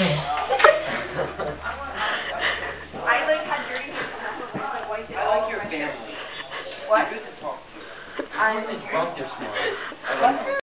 like had dirty hands and that's what my wife did. I like your family. What? Good to talk to. I'm You're drunk this morning.